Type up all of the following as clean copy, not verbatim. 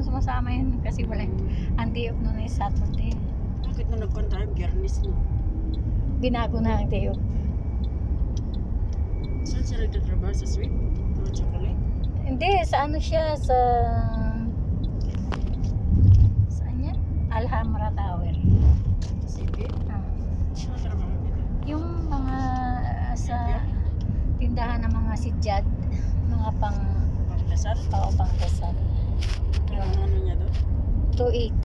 naman sumasama yun kasi wala. Ang day off nun ay Saturday. Bakit na nagkontra yung Biyernes no? Binago na ang day off. Saan siya nagtatrabaho? Sa sweet? O chocolate? Hindi, sa ano siya, sa... Saan yan? Alhambra Tower. Sige. Saan trabaho nila? Yung mga sa tindahan ng mga sidyad, mga Pangkasal? pangkasal. Ano niya doon? 2.8.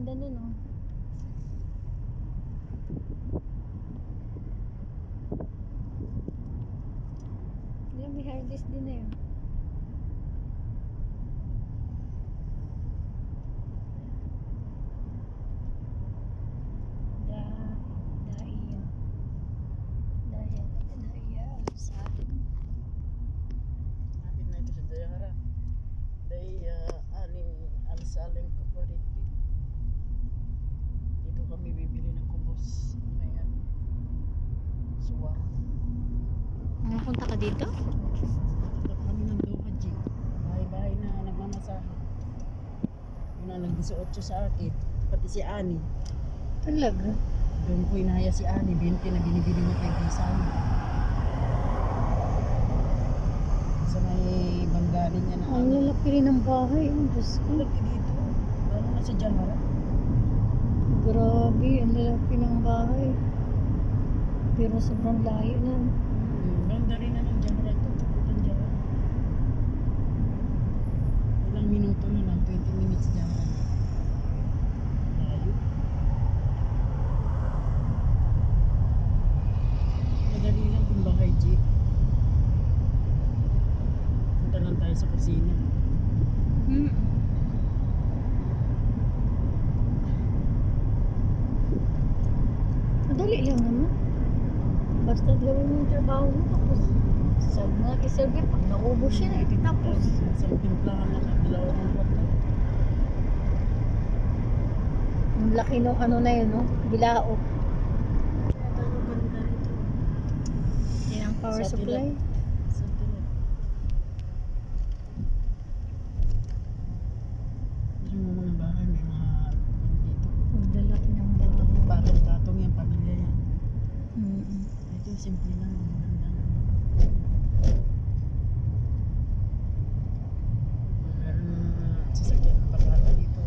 ganda nun, oh. Yan, may hardest din na yun. Daiya. Sa atin. Lapit na ito sa Dayahara. Aning alsaling kapariti. Dito kami bibili ng kubos. Ayan. Suwang. Napunta ka dito? Dapat kami ng Doha, G. Bahay-bahay na nagmamasahe. Yun ang nag-18 sa akin. Pati si Ani. Talaga? Doon ko inahaya si Ani. 20 na binibili niya kay Bisan. Sa may banggarin niya na. Ang lalaki rin ng bahay. Ang Diyos ko. Lagi dito. Lalo na sa Jamara. Grabe, ang lalaki ng bahay. Pero sobrang layo na. Ganda rin na ng Jamara ito. Pupuntan Jamara. Ilang minuto na lang. 20 minutes Jamara. Layo. Madali lang kung bahay, G. Punta lang tayo sa kusina. Madali lang naman. Basta gawin mo yung trabaho mo. Tapos sa mga kiserve, pag naubos siya, tapos. Isang timplahan lang at dalawang kwarto. Ang laki nung ano na yun, no? Bilao. Kaya tayo ganda rito. Yan ang power Sa supply. Sa tulad. Yung mga bahay may mga dito. Ang lalaki ng bahay. Patong-patong yung pamilya yan. Mm-mm. Ito simple lang. Maganda. Meron sasakyan ng bakala dito.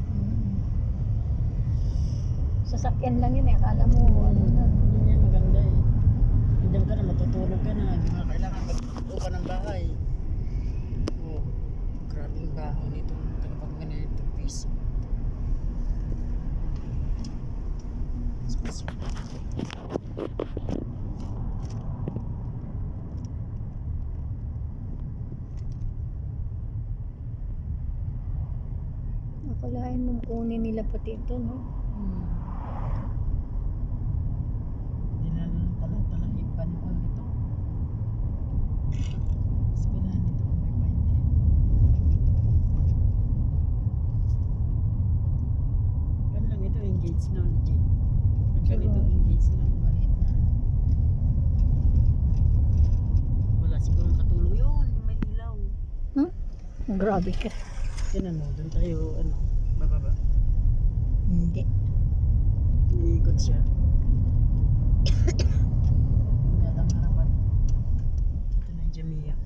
Sasakyan lang yun eh. Akala mo ano na. Yun yan maganda eh. Diyan ka na, matutulog ka na. Hindi mo na kailangan mag-upa ng bahay. Oh, grabing bahay nito. Tagapag ganito piso. Akalain mong kunin nila pati ito, no? Hindi na lang talang-talangin panipon nito. Eskwelahan nito kung may paintin. Yan lang ito, engage na ulit. Pag ganito, engage lang, maliit na. Wala sigurong katulong yun, may ilaw. Grabe ka. Yan ano, doon tayo, bababa. Hindi. Iikot siya. Yan ang harapan. Ito na yung Jamia.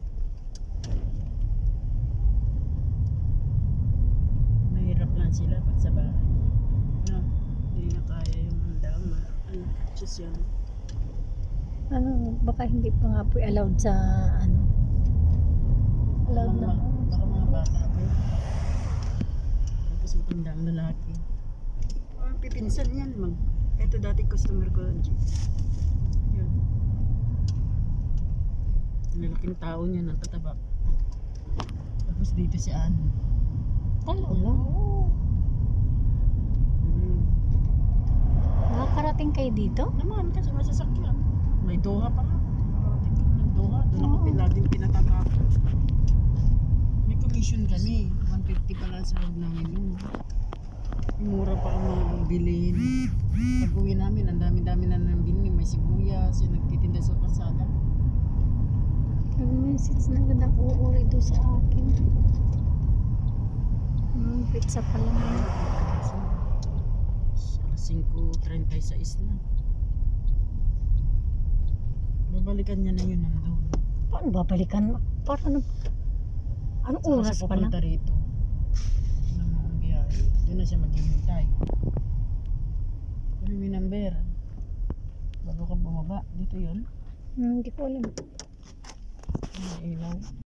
Mahirap lang sila pag sa bahay. No, hindi na kaya yung handang. Diyos yan. Ano, baka hindi pa nga po allowed sa ano. Allowed na. Baka mga bata pa yun. Tapos matandang lalaki. Pipinsan yan, mag. Ito dati customer ko. Yan. Lalaking tao niya, nagtatabak. Tapos dito si Anne. Talaga? Oo. Nakakarating kayo dito? Naman kasi masasakyan. May Doha pa nga. Nakarating kami ng Doha. Doon ako Oo. laging pinatatakot. May commission kami. 150 pala sa sahod namin yun. Mura pa ang mga bilhin. Pag uwi namin, ang dami-dami na nang binili. May sibuyas, yung nagtitinda sa kasada. Nag-message na gandang uuri doon sa akin. Pizza pa lang yun. Alas 5:36 na. Babalikan niya na yun nandun. Paano babalikan mo? Para ano? Anong Saka oras siya pa lang? pupunta rito. Ng mga biyahe. Doon na siya maghihintay. Pero may number. Bago ka bumaba. Dito yun. Hindi ko alam. May ilaw.